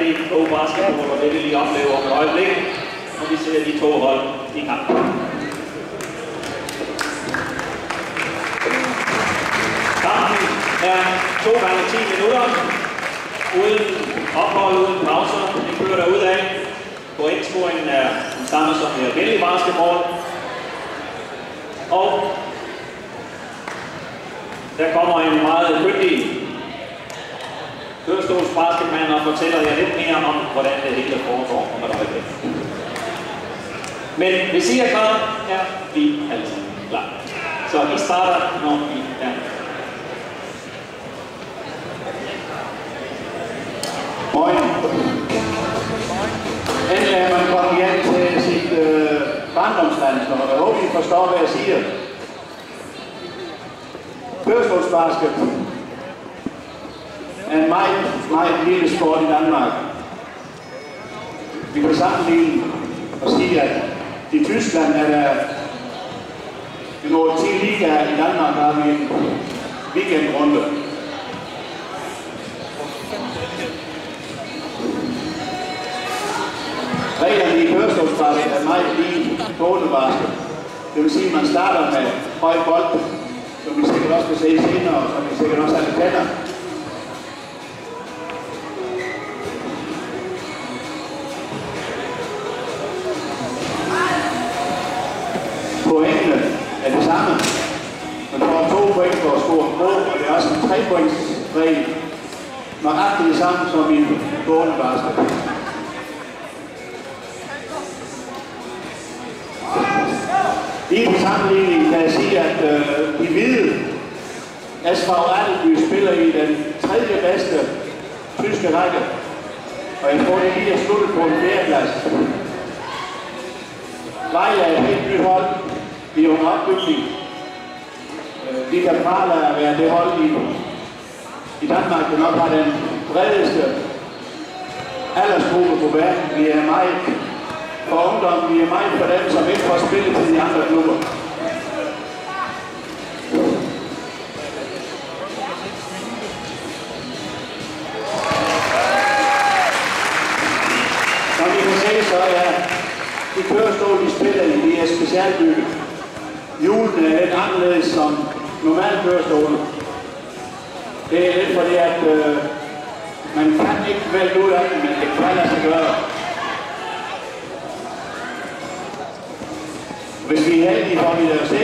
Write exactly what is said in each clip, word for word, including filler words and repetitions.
rigtig god basketball, og det vil lige opleve om et øjeblik, når vi ser de to hold i kamp. Kampen er to gange ti minutter, uden ophold, uden pauser. Det kører derudad. Pointscoringen er den samme som i almindelig basketball. Og der kommer en meget kyndig kørestolsbasketmand og fortæller jer lidt mere om, hvordan det hele foregår om et øjeblik. Men hvis I er klar, er vi alle sammen klar. Så I starter, når I er. Moin. Endelig er man kommet hjem til sit øh, barndomslandshold, og jeg håber, I forstår, hvad jeg siger. Kørestolsbasket er en meget, meget lille sport i Danmark. Vi kan sammenligne og sige, at i Tyskland er der en over ti ligaer. I Danmark har vi en weekendrunde. Reglerne i kørestolsbasket er meget lige gåendebasket. Det vil sige, at man starter med høj bold, som vi sikkert også kan se senere, og som vi sikkert også alle kender. Pointene er det samme. Man får to point for at score en mål, og det er også en tre points regel. Nøjagtigt det samme som i gåendebasket. I den sammenligning kan jeg sige, at øh, de hvide S V Rettelby spiller i den tredje bedste tyske række. Og jeg tror, det lige er sluttet på en fjerdeplads. Vejle er et helt nyt hold. Vi er under opbygning. Øh, vi kan prale at være det hold i, i Danmark, der nok har den bredeste aldersgruppe på verden. Vi er meget for ungdom, vi er meget for dem, som ikke får spillet til de andre klubber. Som I kan se, så er de kørestol, de spiller i, de er specialbygget. Hjulene er lidt anderledes som normale kørestole. Det er lidt fordi, at øh, man kan ikke vælge ud af dem, men det kan lade sig gøre. Hvis vi er heldige, får vi det at se.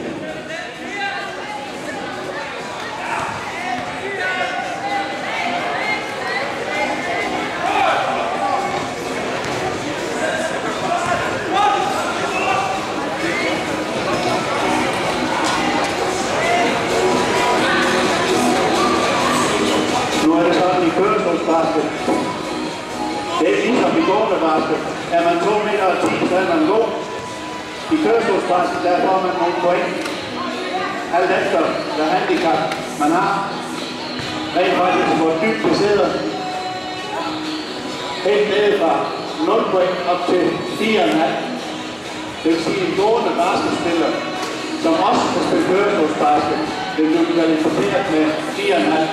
Nu er det sådan i kørestolsbasket. Det er ikke ligesom i gåendebasket. Er man to meter og ti, så er man god. I kørestolsbasket, der får man nogle point. Alt efter, hvad handicap man har. Rent faktisk, hvor dybt det sidder. Helt nede fra nul point op til fire komma fem. Det vil sige, en gående basketspiller, som også kan spille kørestolsbasket, vil blive kvalificeret med fire komma fem.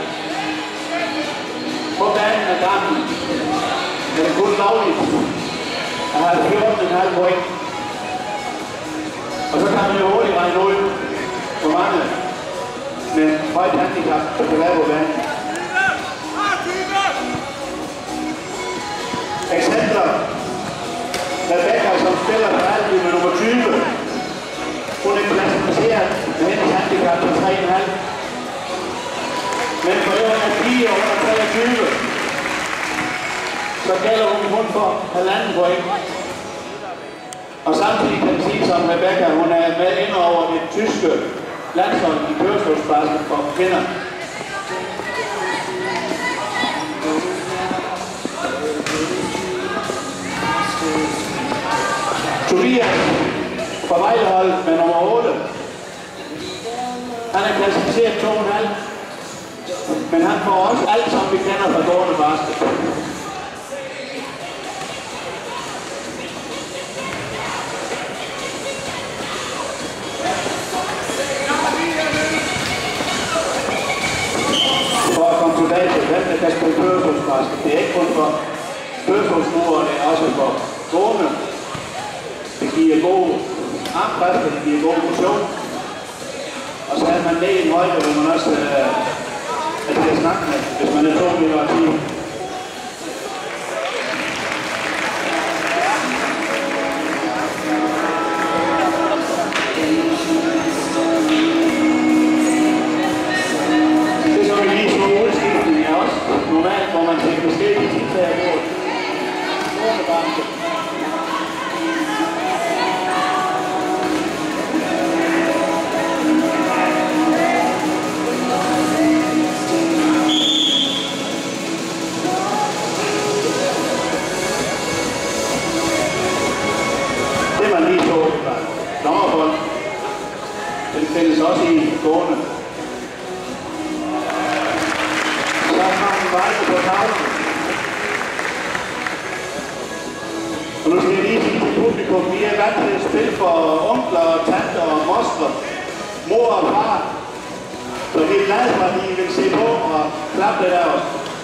På banen af gangen er det kun lovligt at have fjorten komma fem point. Og så kan man jo hurtigt regne ud, hvor mange med højt handicap kan være på banen. Eksempler. Rebecca, som spiller på Rettelby med nummer tyve. Hun er klassificeret med hendes handicap til tre komma fem. Men for det er fire under treogtyve, så gælder hun kun for halvanden point. Og samtidig kan vi sige, som Rebecca, hun er med ind over det tyske landshold i kørestolsbasket for kvinder. Tobias fra Vejlehold med nummer otte. Han er klassificeret to komma fem. Men han får også alt, som vi kender fra gående basket. For at komme tilbage til, hvem der kan spille kørestolsbasket, det er ikke kun for kørestolsbrugere, det er også for gående. Det giver god armkræfter, det giver god motion. Og så er man ned i en højde, hvor man også øh, er til at snakke med, hvis man er to meter og ti. Det som vi lige så udskiftning er også normalt, hvor man tænker forskellige tiltag på. Gåendebanke. Dommerbold. Den findes også i gående. Så har vi vejle på tavlen. Og nu skal jeg lige sige til publikum, vi er vant til et spil for onkler, tanter og mostre, mor og far. Så vi er glade for, at I vil se på og klappe lidt af os.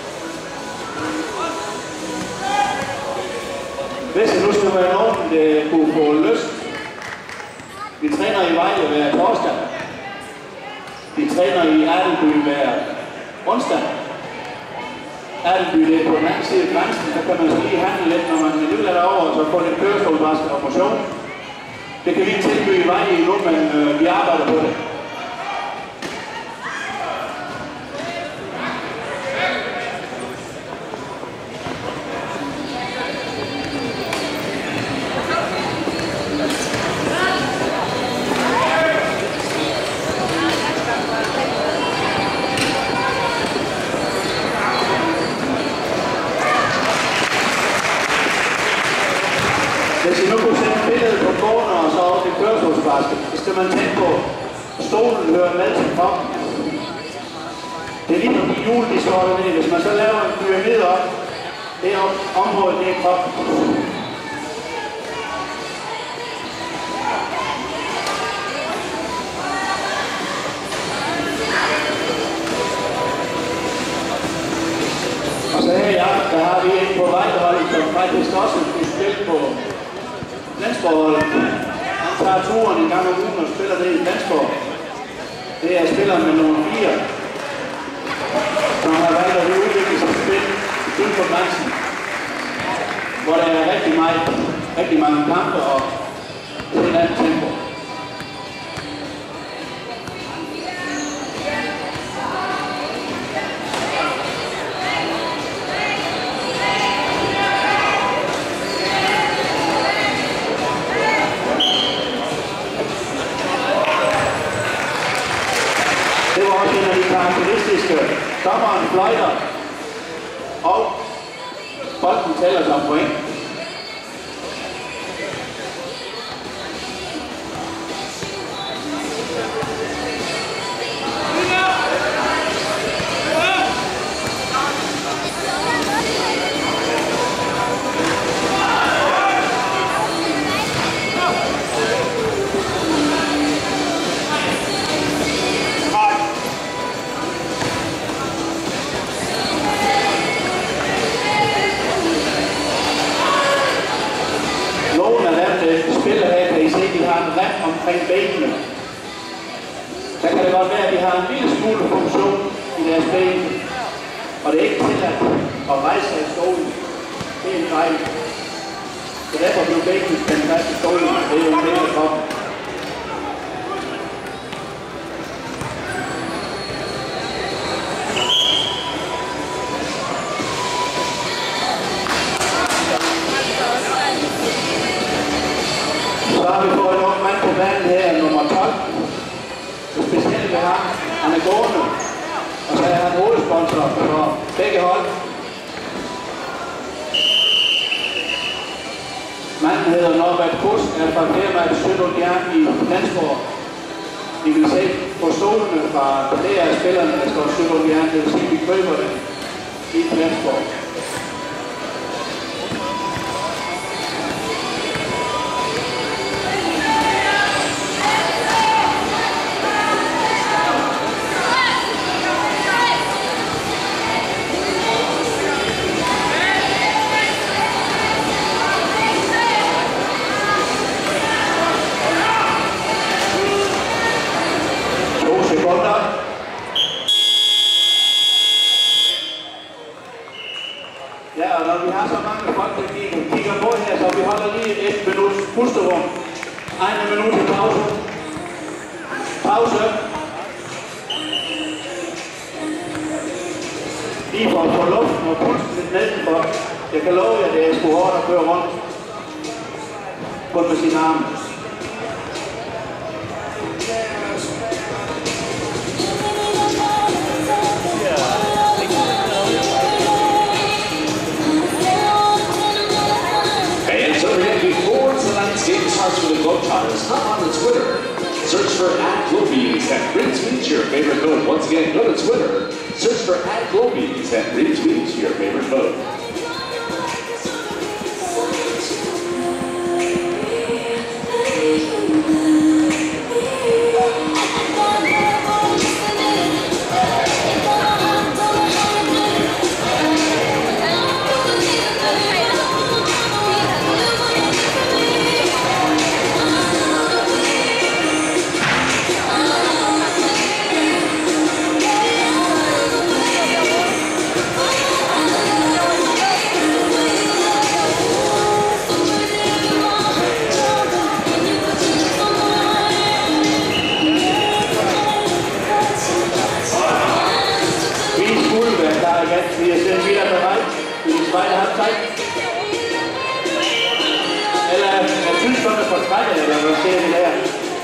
Hvis det nu skal være nogen, der kunne få lyst. Vi træner i Vejle hver torsdag. Vi træner i Adelby hver onsdag. Adelby, det er på den anden side af grænsen, der kan man så lige handle lidt, når man alligevel er derovre, og så få lidt kørestolsvask og motion. Det kan vi tilbyde i Vejle nu, men øh, vi arbejder på det. Hvis I nu kunne sætte et billede på gående og så over til kørestolsbasket, så skal man tænke på, at stolen hører med til kroppen. Det er lige når de hjul, de står dernede. Hvis man så laver en pyramide op, det er området, det er kroppen. Og så her i aften, der har vi en på Vejleholdet, som faktisk også vil spille på Flensborg-holdet. Han tager turen en gang om ugen og spiller det i Flensborg. Det er spiller med nummer fire, som har valgt at udvikle sig spil uden for grænsen, hvor der er rigtig, meget, rigtig mange kampe og et helt andet tempo. Det var også en af de karakteristiske. Dommeren fløjter, og bolden tæller som point. Spiller her, kan I se, at de har en rem omkring benene. Der kan det godt være, at de har en lille smule funktion i deres ben, og det er ikke tilladt at rejse sig i stolen. Det er en fejl. Så derfor blev benene spændt fast i stolen, og det er jo en del af kroppen. Så har vi fået en ung mand på banen her, nummer tolv. Det specielle ved ham, han er gående, og så er han hovedsponsor for begge hold. Manden hedder Norbert Kusk, er fra firmaet Sødundjern i Flensborg. I vil se på stolene fra det af spillerne, der står Sødundjern, det vil sige, at vi køber det i Flensborg. Ja, og når vi har så mange folk, der kigger på her, så vi holder lige et minuts pusterum. En minut til pause. Pause. Lige for at få luften og pulsen lidt nedenfor. Jeg kan love jer, det er sgu hårdt at køre rundt. Kun med sine arme. And so again, before tonight's game starts for the Globetrotters, hop on the Twitter. Search for at Globebees and retweet your favorite vote. Once again, go to Twitter, search for at Globebees and retweet your favorite vote. Vi er selv wieder bereit für die zweite Halbzeit. Eller er tyskerne for trætte, eller hvad ser vi der?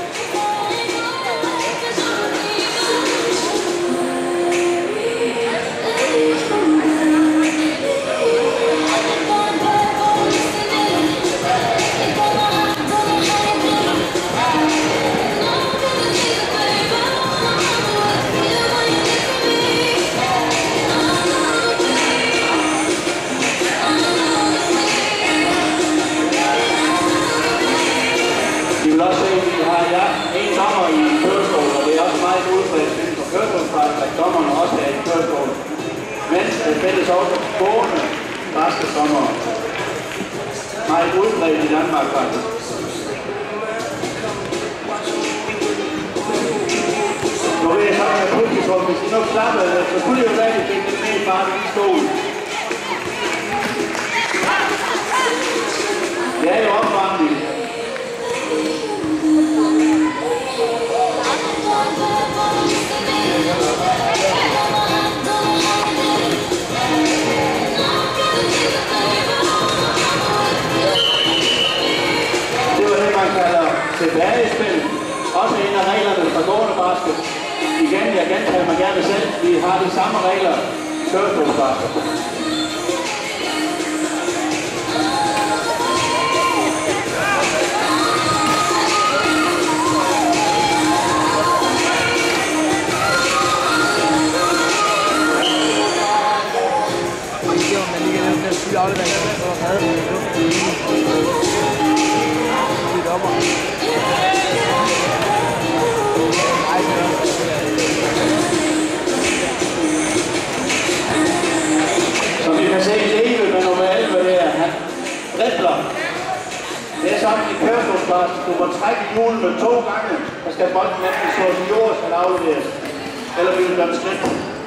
Vi vil også se, at vi har ja, en dommer i kørestol, og det er også meget udbredt inden for kørestolsfart, at dommerne også er i kørestol. Men det findes også gående basketdommer. Meget udbredt i Danmark faktisk. Nu vil jeg sammen med publikum, hvis I nu klapper, så kunne det jo være, at I fik lidt mere fart i stolen. Det er jo opvarmning. Tilbagespil, også en af reglerne fra gående basket. Igen, jeg gentager mig gerne selv, vi har de samme regler i kørestolsbasket. Som vi kan se i Leve med nummer elleve der, han dribler. Det er sådan i kørestolsbasket, du må trække hjulene to gange, og skal bolden enten slås i jord, skal afleveres, eller vil du gøre skridt.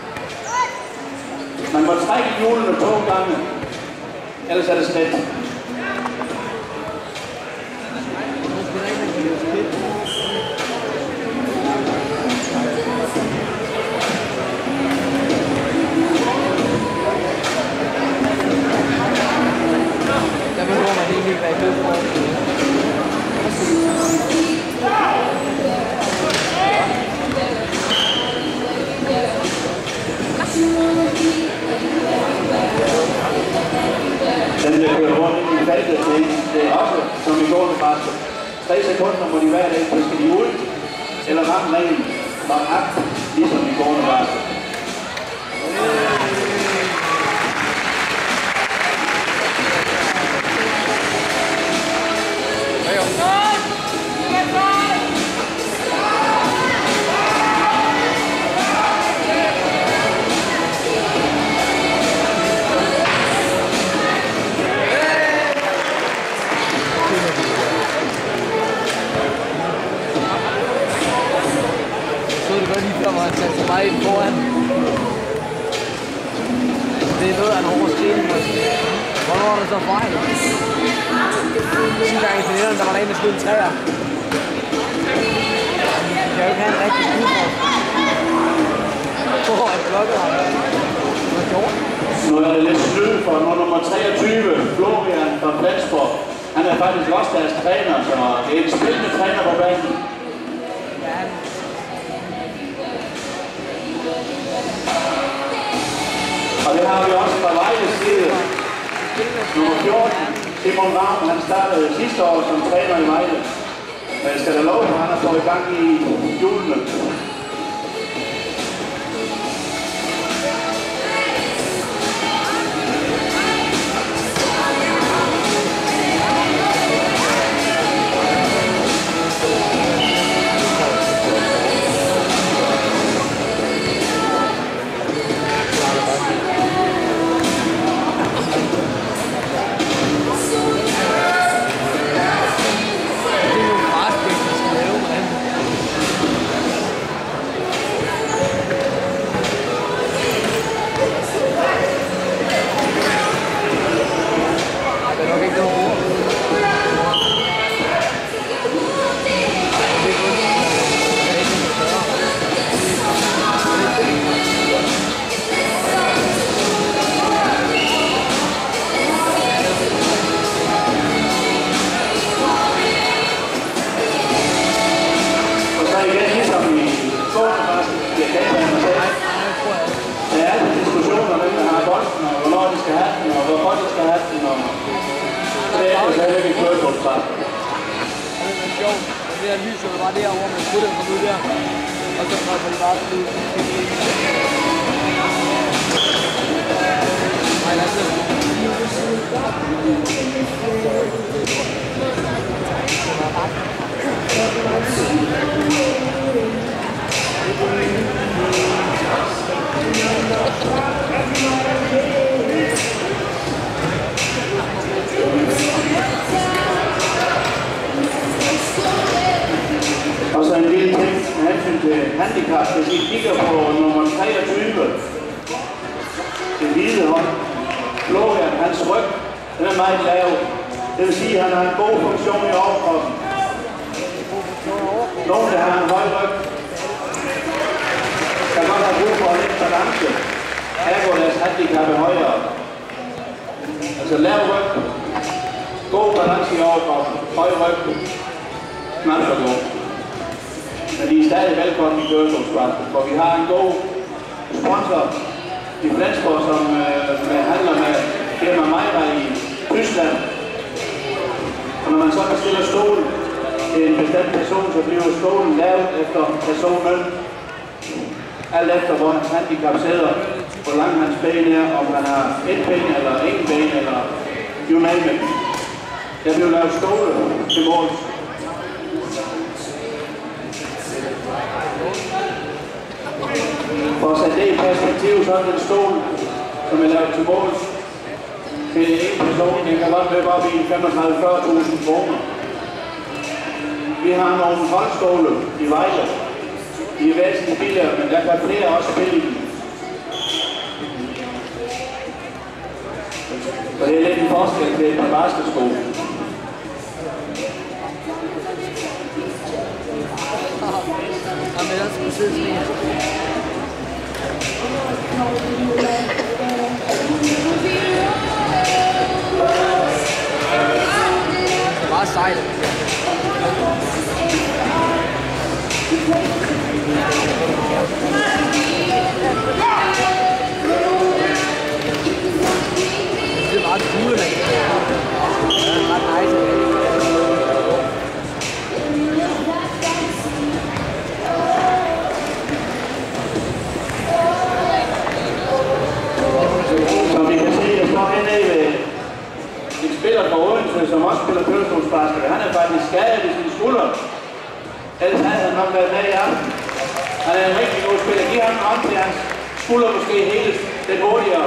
Man må trække hjulene to gange, ellers er det skridt. Den bliver kørt rundt i feltet, det er også som i gående basket. Tre sekunder må de hver dag, så skal de ud, eller ramme ringen, og akt, ligesom i gående basket. Så det godt lige før, hvor han satte sig meget ind foran. går der så fejl. Sidste gang i finalen, der var der en, der skød en træer. Det kan jo ikke have en rigtig skudmål. Hvor er klokket ham? Hvad gjorde? Nu er det lidt snyd for nummer treogtyve, Florian fra Flensborg. Han er faktisk også deres træner, så det er en spændende træner på banen. Ja, og det har vi også fra Vejles side. Nummer fjorten, Simon Varm, han startede sidste år som træner i Vejle. Men jeg skal da love, at han er fået i gang i julene. Og så en lille ting med hensyn til handicap, hvis I kigger på nummer treogtyve, det hvide hånd, Florian, hans ryg, den er meget lav. Det vil sige, at han har en god funktion i overkroppen. Nogle der har en høj ryg, kan godt have brug for lidt balance. Her går deres handicap højere. Altså lav ryg, god balance i overkroppen, høj ryg, knap så god. Men de er stadig velkommen i kørestolsbrættet, for vi har en god sponsor i Flensborg, som øh, handler med firma Meira i Tyskland. Og når man så bestiller stolen til en bestemt person, så bliver stolen lavet efter personen. Alt efter hvor hans handicap sidder, hvor lang hans ben er, om han har et ben eller ingen ben, eller you name it. Der bliver lavet stole til måls. For at sætte det i perspektiv, så er det en stol, som er lavet til måls til en person, den kan godt løbe op i femogtredive til fyrre tusind kroner. Vi har nogle holdstole i Vejle. De er væsentligt billigere, men der kan flere også spille dem. Så det er lidt en forskel til et par basketsko. Jamen, ellers skal sidde sådan. Det er bare sejt. Det er meget cool, men det er ret nice. Som vi kan se, der står hernede ved en spiller fra Odense, som også spiller kørestolsbasket. Han er faktisk skadet i sin skulder. Ellers havde han nok været med i aften. Han er en rigtig god spiller. Giv ham en hånd til hans skulder måske helt den hurtigere.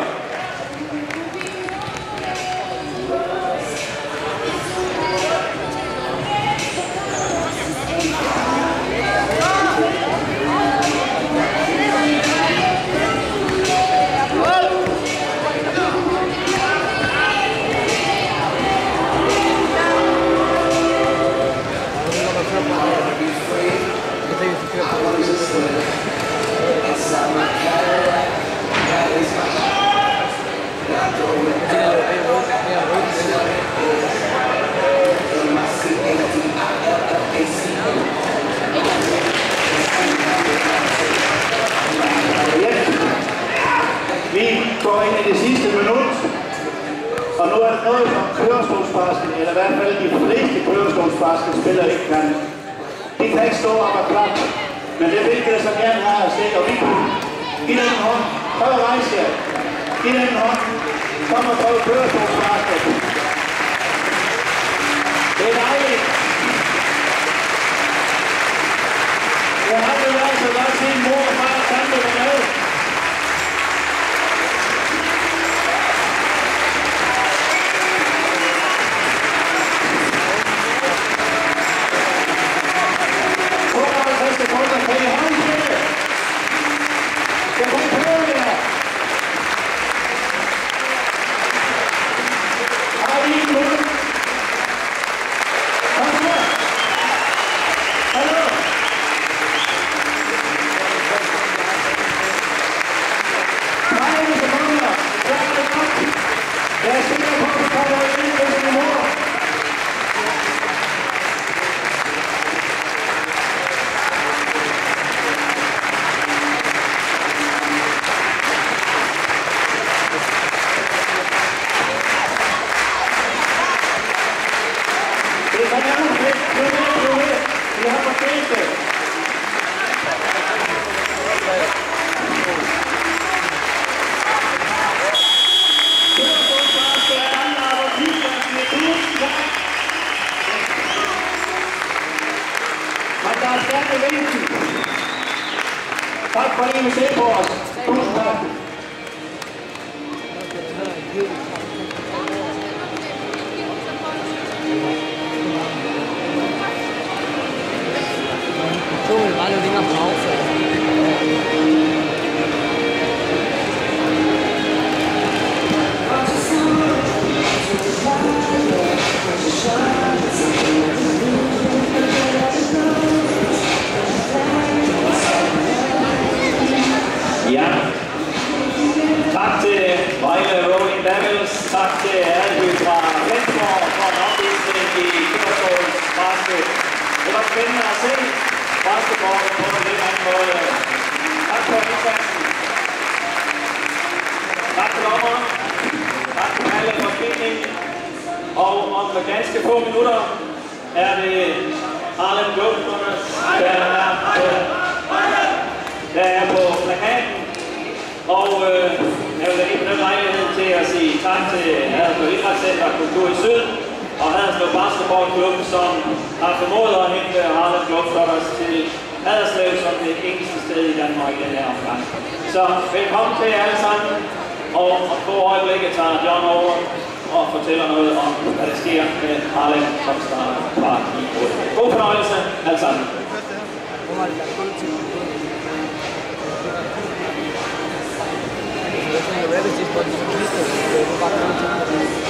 Og nu er det noget, som kørestolsbasket, eller i hvert fald de fleste kørestolsbasketspillere ikke kan. De kan ikke stå op og klappe, men det vil jeg så gerne have at se, og vi kunne give den en hånd. Prøv at rejse jer. Giv den en hånd. Kom og prøv kørestolsbasket. Det er dejligt. Jeg har aldrig været så godt siden mor og far og tante var med. tooghalvtreds sekunder, kan I holde til det? Jeg kan ikke høre det her. Har I en minut? Kom så. Hallo. tredive sekunder. Der er det godt. Jeg er sikker på, at vi kommer ind i det mor. Tak for at I vil se på os. Tusind tak. Så vil jeg bare lave længere pause. Ja, tak til Vejle Rowing Devils, tak til Alby fra Flensborg for en opvisning i kørestolsbasket. Det var spændende at se basketball på en lidt anden måde. Tak for indsatsen. Tak til dommeren. Tak til alle for spilning. Og om ganske få minutter er det Harlem Globetrotters, der er på, der er på plakaten. Og øh, jeg vil ikke benytte lejligheden til at sige tak til Haderslev Idrætscenter Kultur i Syd og Haderslev Basketballklub, som har formået at hente Harlem Globetrotters til Haderslev som det eneste sted i Danmark i den her omgang. Så velkommen til jer alle sammen, og om få øjeblikke tager John over og fortæller noget om, hvad der sker med Harlem, som starter fra i otte. God fornøjelse alle sammen. Jeg tænker, hvad hvis de får de så kiste, så det er bare